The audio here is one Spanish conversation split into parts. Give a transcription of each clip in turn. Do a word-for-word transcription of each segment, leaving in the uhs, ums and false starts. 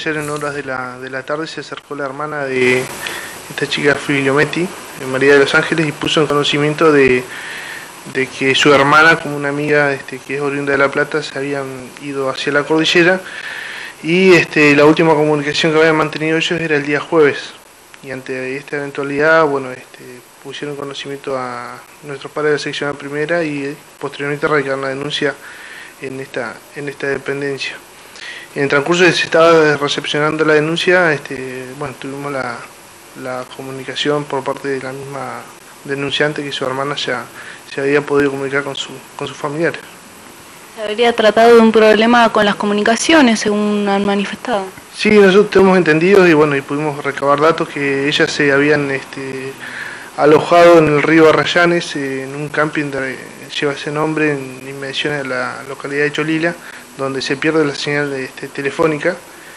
Ayer en horas de la, de la tarde se acercó la hermana de esta chica Filiometti, María de los Ángeles, y puso en conocimiento de, de que su hermana, como una amiga este, que es oriunda de La Plata, se habían ido hacia la cordillera, y este, la última comunicación que habían mantenido ellos era el día jueves. Y ante esta eventualidad, bueno, este, pusieron conocimiento a nuestros padres de la sección primera y posteriormente radicaron la denuncia en esta, en esta dependencia. En el transcurso de que se estaba recepcionando la denuncia, este, bueno, tuvimos la, la comunicación por parte de la misma denunciante que su hermana ya se había podido comunicar con, su, con sus familiares. ¿Se habría tratado de un problema con las comunicaciones, según han manifestado? Sí, nosotros tenemos entendido y bueno, y pudimos recabar datos que ellas se habían este, alojado en el río Arrayanes, eh, en un camping que lleva ese nombre en inmediaciones de la localidad de Cholila, donde se pierde la señal este, telefónica,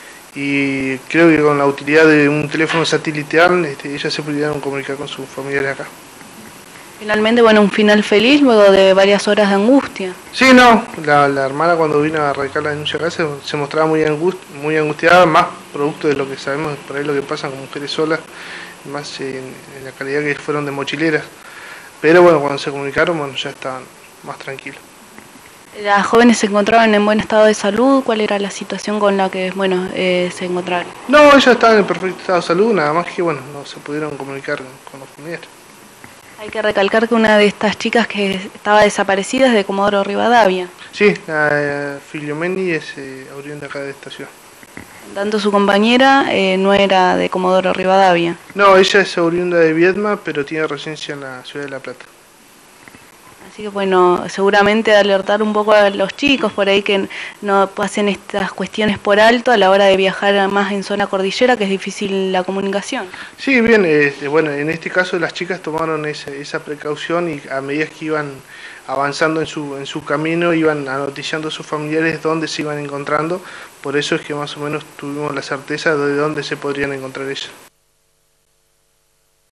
y creo que con la utilidad de un teléfono satelital este, ellas se pudieron comunicar con sus familiares acá. Finalmente, bueno, un final feliz luego de varias horas de angustia. Sí, no, la, la hermana cuando vino a radicar la denuncia acá se, se mostraba muy, angust, muy angustiada, más producto de lo que sabemos por ahí lo que pasa con mujeres solas, más en, en la calidad que fueron de mochileras, pero bueno, cuando se comunicaron, bueno, ya estaban más tranquilos. ¿Las jóvenes se encontraban en buen estado de salud? ¿Cuál era la situación con la que, bueno, eh, se encontraron? No, ellas estaban en perfecto estado de salud, nada más que, bueno, no se pudieron comunicar con los familiares. Hay que recalcar que una de estas chicas que estaba desaparecida es de Comodoro Rivadavia. Sí, la Filiometti es eh, oriunda acá de esta ciudad. Tanto su compañera eh, no era de Comodoro Rivadavia. No, ella es oriunda de Viedma, pero tiene residencia en la ciudad de La Plata. Así que bueno, seguramente alertar un poco a los chicos por ahí que no pasen estas cuestiones por alto a la hora de viajar más en zona cordillera, que es difícil la comunicación. Sí, bien, eh, bueno, en este caso las chicas tomaron esa, esa precaución y a medida que iban avanzando en su, en su camino iban anoticiando a sus familiares dónde se iban encontrando, por eso es que más o menos tuvimos la certeza de dónde se podrían encontrar ellas.